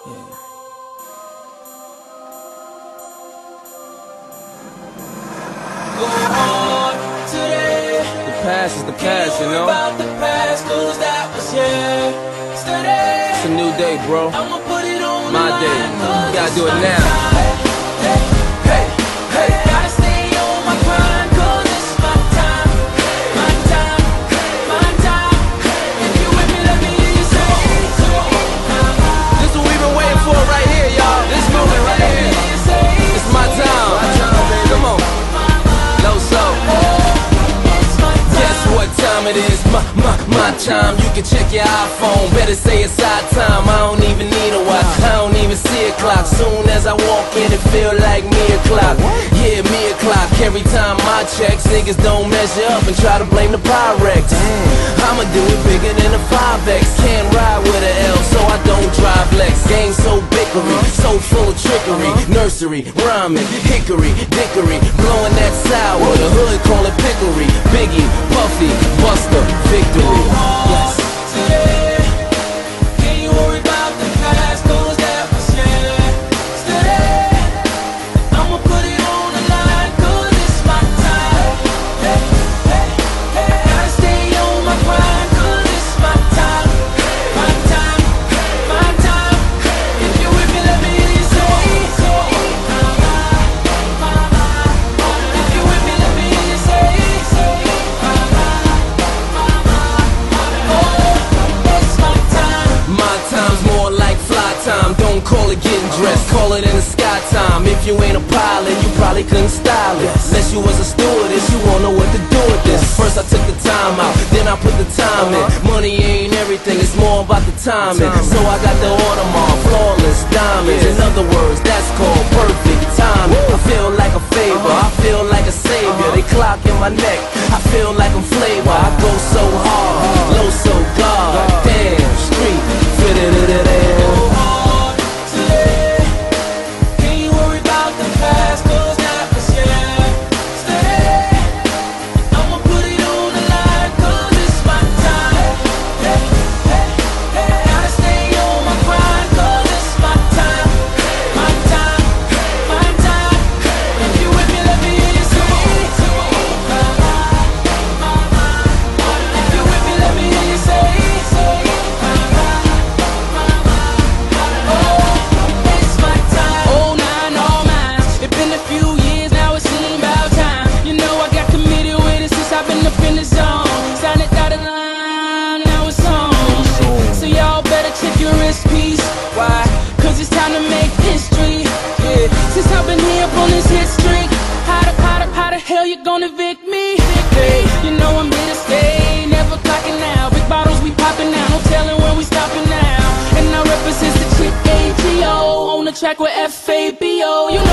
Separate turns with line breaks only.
Go hard today.
The past is the past, you know.
About the past, 'cause that was yesterday.
It's a new day, bro.
I'ma put it on
My
the
day.
line, 'cause
You gotta
it's
do it
my
now.
time. Hey, hey, hey, gotta stay on my grind, 'cause it's my time. My time, my time. If you with me, let me hear you say so.
This is what we've been waiting for right here, y'all. This moment right here. It's my time. Come on. Low soul. Guess what time it is? My time. You can check your iPhone. Better say it's our time. I don't even need a watch. I don't even see a clock. Soon as I walk in, it feel like me o'clock. Yeah, me o'clock. Every time I checks, niggas don't measure up and try to blame the Pyrex. I'ma do it bigger than a 5X. Can't ride with a L, so I don't drive Lex. Game so bickery, so full of trickery. Nursery, rhyming, hickory, dickory, blowing that sour. The hood call it pickery. Biggie, Puffy, Buster, victory. Yes.
Today, can't you worry about the past, 'cause that was yesterday. I'ma put it on the line, 'cause it's my time. Hey, hey, hey, gotta stay on my grind, 'cause it's my time. My time, my time. If you with me, let me hear you say so. If you with me, let me hear you say so.
My time's more like fly time. Don't call it getting dressed, call it in the sky time. If you ain't a pilot, you probably couldn't style it. Unless you was a stewardess, you won't know what to do with this. First I took the time out, then I put the time in. Money ain't everything, it's more about the timing. So I got the Audemars, flawless diamonds. In other words, that's called perfect timing. I feel like a favor, I feel like a savior. They clock in my neck, I feel like I'm flavor. I go so hard, low so God. Damn, street, fit it.
Go hard today. Can't you worry about the past, 'cause that was yesterday. I'ma put it on the line, 'cause it's my time. Hey, hey, hey, gotta stay on my grind, 'cause it's my time. My time, my time. If you with me, let me hear you say so. If you with me, let me hear you say so. It's my time. Oh, nine, all mine. It's been a few years now, it seems about time. You know I got committed with it since I've been up in the zone. Signed it dotted line, now it's on. So y'all better check your wrist piece. Why? 'Cause it's time to make history. Yeah, since I've been here up on this hit streak. How the hell you gonna evict me? Hey, you know I'm here to stay, never clocking now. Big bottles we popping now, no telling where we stopping now. And I represent the chick AGO on the track with FABO. You